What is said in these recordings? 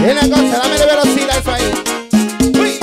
Es la cosa, dame de velocidad eso ahí. Uy.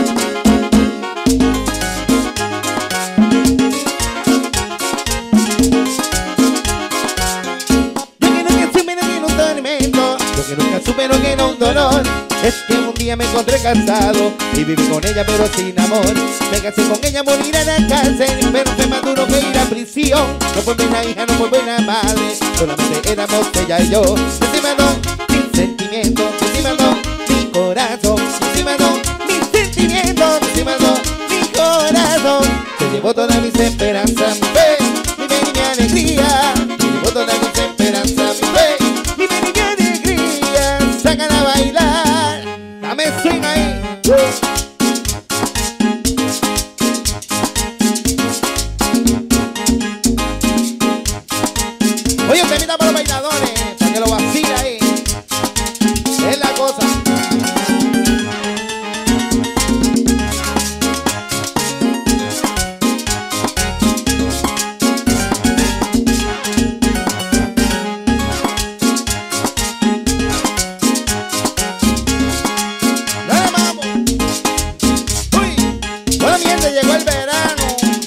Yo que nunca supe lo que era un tormento, yo que nunca supe lo que era un dolor. Es que un día me encontré cansado y viví con ella pero sin amor. Me casé con ella, morir en la cárcel, pero fue más duro que ir a prisión. No fue buena hija, no fue buena madre, solamente éramos ella y yo. Encima no, mis sentimientos, encima no, mi corazón, encima no, mis sentimientos, encima no, mi corazón. Se llevó todas mis esperanzas, mi fe, mi fe y mi alegría. Se llevó todas mis esperanzas, mi fe, mi fe y mi alegría. Sacan a bailar, dame swing ahí. Oye, te invita para los bailadores, para que lo vacile ahí. Es la cosa. Dale, vamos. Uy, bueno, mi gente, llegó el verano.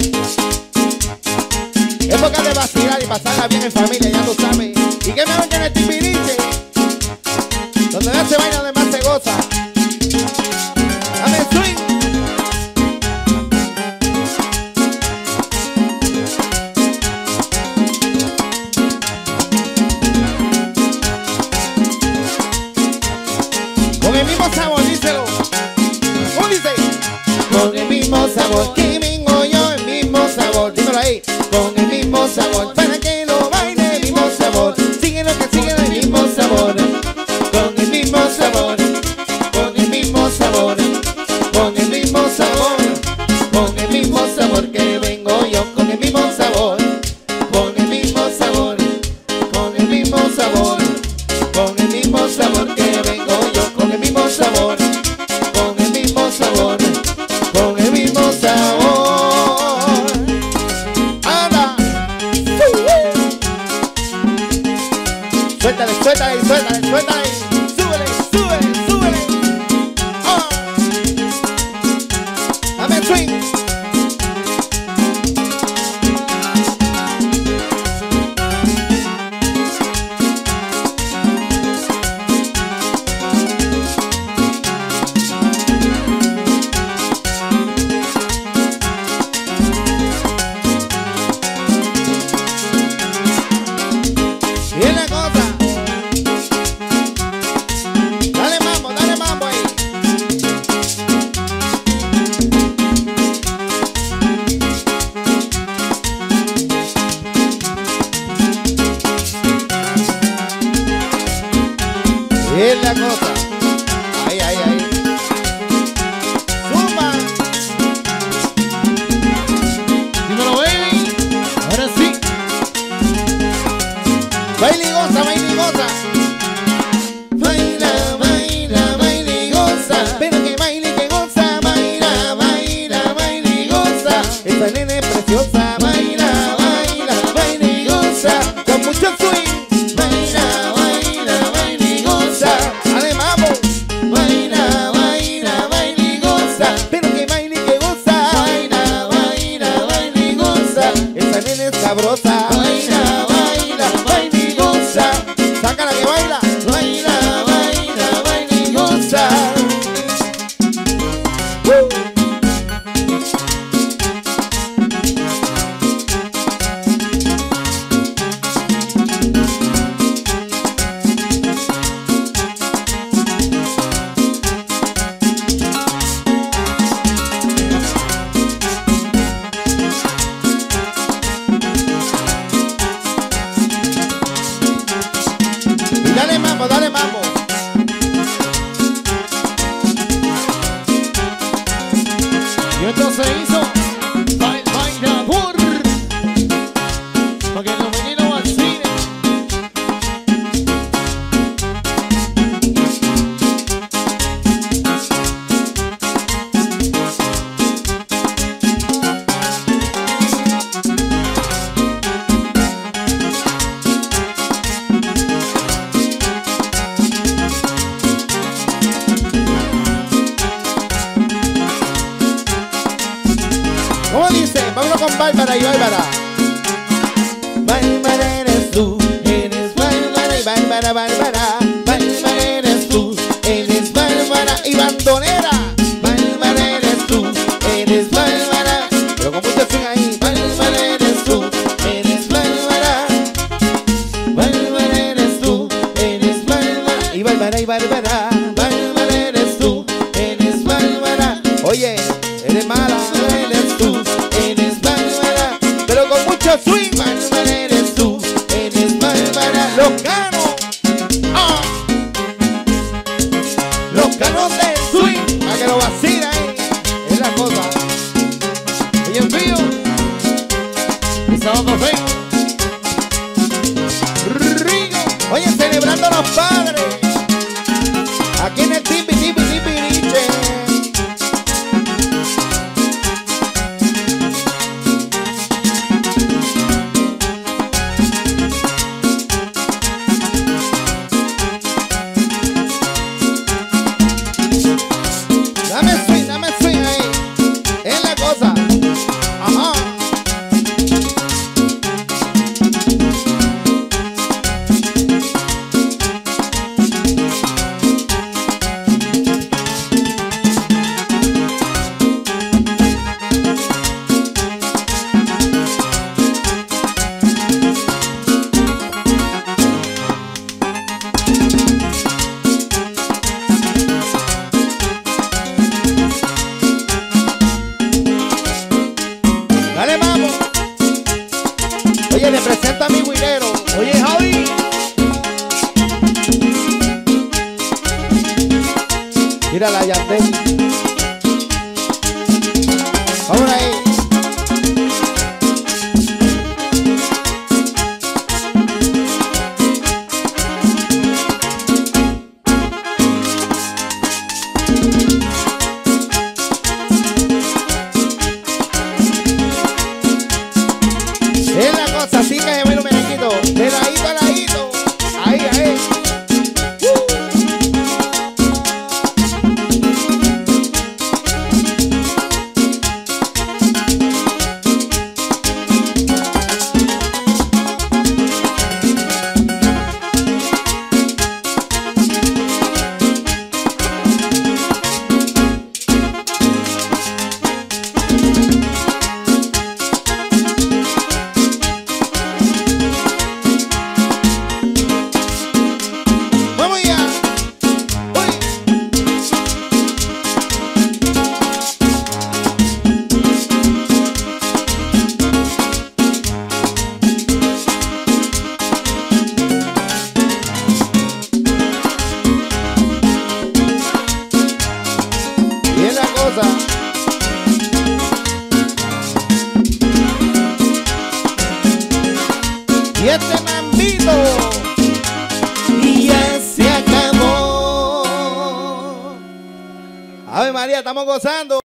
Época de vacilar y pasarla bien en familia, ya tú sabes. Y que mejor que en el Timbiriche, donde no se baila, donde más se goza. Dame swing. Con el mismo sabor, díselo. ¿Cómo dice? Con el mismo sabor que vengo yo, el mismo sabor. Dímelo ahí. Con el mismo sabor, para que lo baile, el mismo sabor. Sigue lo que sigue, el mismo sabor. Con el mismo sabor, con el mismo sabor, con el mismo sabor, con el mismo sabor que vengo yo, con el mismo sabor, con el mismo sabor, con el mismo sabor, con el mismo sabor que vengo yo, con el mismo sabor, con el mismo sabor, con el mismo sabor. ¡Anda! Suéltale, suéltale, suéltale, suéltale. Súbele, súbele, súbele. ¡Ah! Dame swing. Y es la cosa. Dale mambo ahí. Y es la cosa. Ahí, ahí, ahí. ¡Zumba! Dímelo, baby. Ahora sí. Baila y goza, baila y goza. Baila, baila, baila y goza. Pero que baile y que goza. Baila, baila, baila y goza. Esta nena es preciosa. Baila, baila, baila y goza. Con mucho swing. Baila, baila, baila y goza. Dale, vamos. Baila, baila, baila y goza. Pero que baile y que goza. Baila, baila, baila y goza. Esta nena es sabrosa. Baila, baila, baila y goza. Sácala que baila. Baila, baila, baila y goza. Y dale mambo, dale mambo. Y esto se hizo baila por para que los meninos vacilen. Bárbara y Bárbara. Bárbara eres tú, eres Bárbara y Bárbara, Bárbara. Bárbara eres tú, eres Bárbara y bandonera. Bárbara eres tú, eres Bárbara. Pero con mucha swing ahí. Bárbara eres tú, eres Bárbara. Bárbara eres tú, eres Bárbara y Bárbara y Bárbara. Bárbara eres tú, eres Bárbara. Oye, eres mala, eres tú, eres Bárbara. Pero con mucho swing. Bárbara eres tú, eres Bárbara. Los canos, los canos del swing, para que lo vacilen, es la cosa. Y el frío, y sábado feo. Oye, celebrando a los padres aquí en el tipi riche. Dame swing ahí, es la cosa. Ajá. Dale, vamos. Oye, le presento a mi guirero. Oye, Javi. Mira la Yandel. Vamos ahí. Es la cosa, así que me lo merenguito. De ladito a ladito. Ahí, ahí. Y este mambito y ya se acabó. Ave María, estamos gozando.